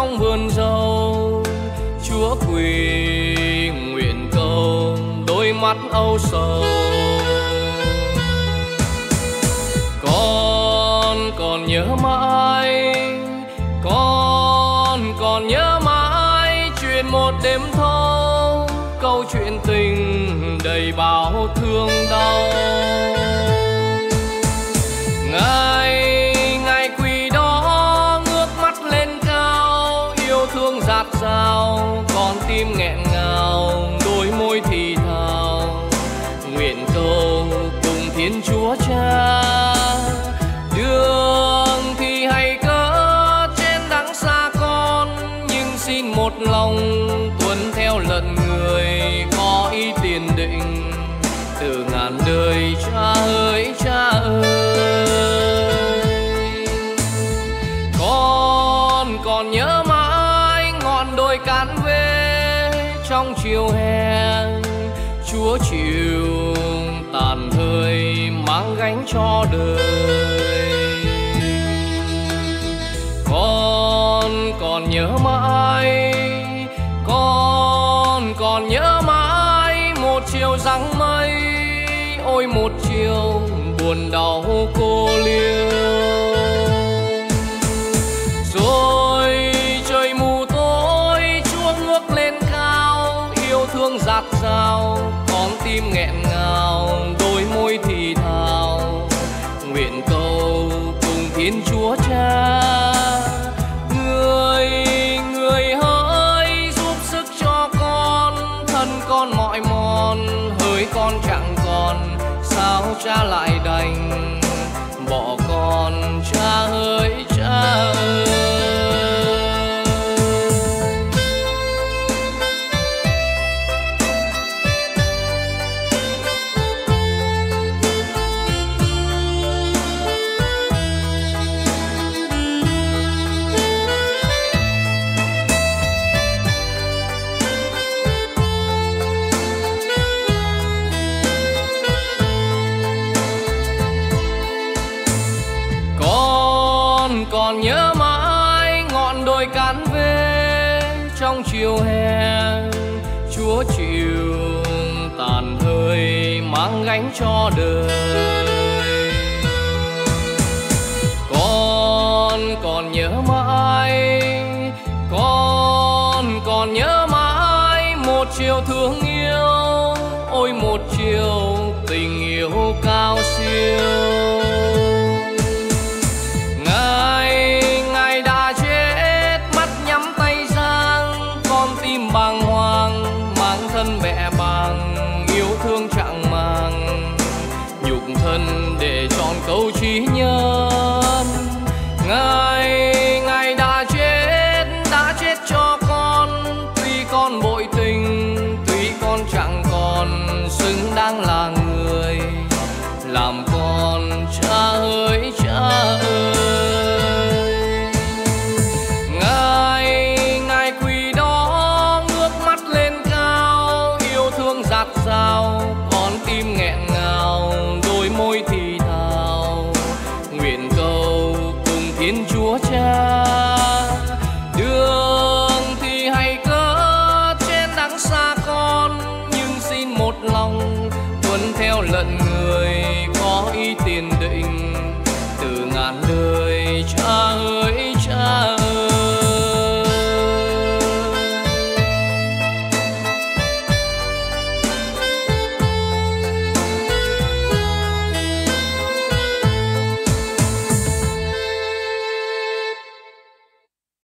trong vườn dâu. Chúa quỳ nguyện cầu đôi mắt âu sầu. Con còn nhớ mãi, con còn nhớ mãi chuyện một đêm thâu, câu chuyện tình đầy bao thương đau. Ngày quỳ đó ngước mắt lên cao, yêu thương dạt dào, con tim nghẹn ngào, đôi môi thì thào. Nguyện cầu cùng Thiên Chúa Cha, đường thì hay cớ trên đắng xa con, nhưng xin một lòng tuân theo lận người có ý tiền định. Từ ngàn đời Cha ơi Cha ơi, con còn nhớ mãi ngọn đồi cạn về trong chiều hè. Chúa chịu tàn thời mang gánh cho đời. Con còn nhớ mãi, con còn nhớ mãi một chiều giăng mây, ôi một chiều buồn đau cô liêu. Rồi trời mù tối, Chúa ngước lên cao, yêu thương dạt dào, con tim nghẹn ngào, đôi môi thì thào. Nguyện cầu cùng Thiên Chúa Cha, người hỡi giúp sức cho con, thân con mỏi mòn, hỡi con chẳng còn, sao Cha lại đành bỏ con. Cha ơi Cha ơi. Còn nhớ mãi ngọn đồi cạn về trong chiều hè. Chúa chịu tàn thời mang gánh cho đời. Con còn nhớ mãi, con còn nhớ mãi một chiều thương yêu, ôi một chiều tình yêu cao siêu. Ngài đã chết mắt nhắm tay giang, con tim bàng hoàng mang thân mẹ bàng, yêu thương chẳng màng nhục thân để chọn câu trí nhân. Ngài đã chết cho con, tuy con bội tình, tuy con chẳng còn xứng đáng là người làm con. Cha ơi Cha ơi, ngài quỳ đó ngước mắt lên cao, yêu thương dạt dào, con tim nghẹn ngào, đôi môi thì thào. Nguyện cầu cùng Thiên Chúa Cha, đường thì hay cớ trên đắng xa con, nhưng xin một lòng tuân theo lận người có ý tiền định. Từ ngàn đời Cha